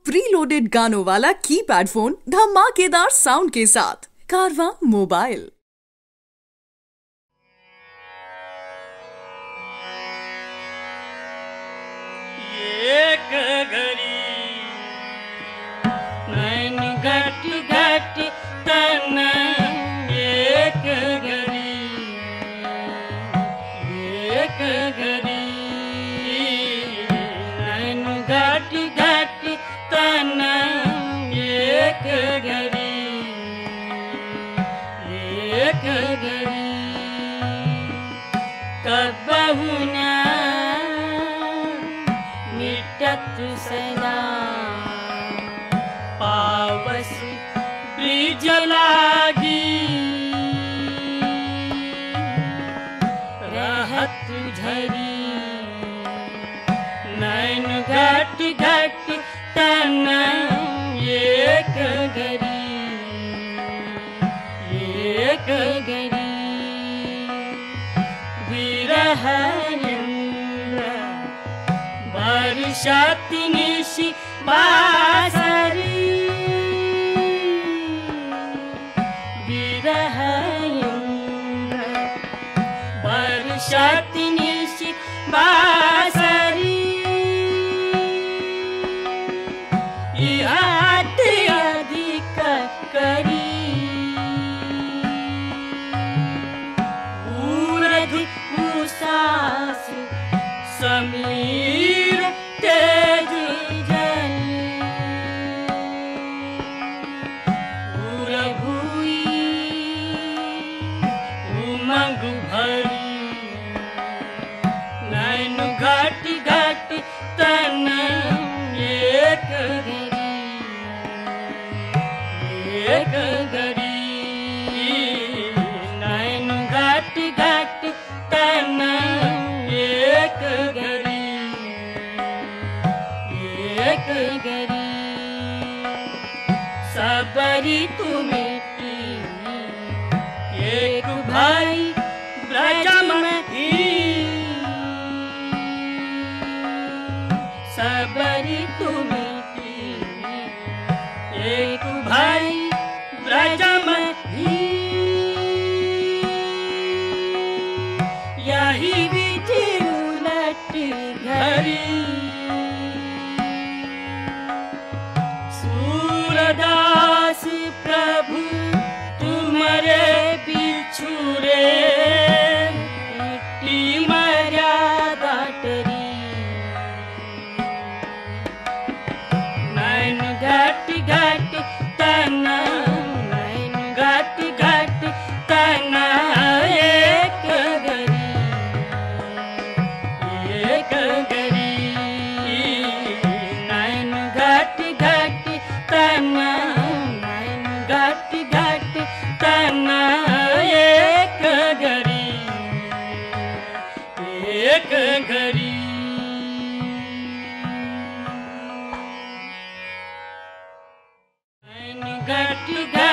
Pre loaded गानों वाला keypad phone धमाकेदार साउंड के साथ कारवां मोबाइल। एक घड़ी नैन घट घट तन एक घड़ी नैन घट घट तन एक घड़ी कबहु न मिटत सदा पावस ब्रिज लागी रहत झरी नैन घट घट तन एक घड़ी विरह बरसात निशि बासरी विरह बरसात निशि बासरी इहात अधिक करी उरध उसास समीर तेज जनी उरभुई उमंग भरी नैन घट घट तन एक घड़ी नैन घट घट तन एक घड़ी सबरी तुम्हें एक भाई ब्रज में ही सबरी तुम्हें एक भाई ब्रज में ही यही विधि उलट घड़ी सूरदास प्रभु तुम्हारे बिछुरे मर्यादा टरी नैन घट घट तन नैन घट घट तन एक घड़ी नैन घट घट तन नैन घट घट तन एक घड़ी नैन घट घट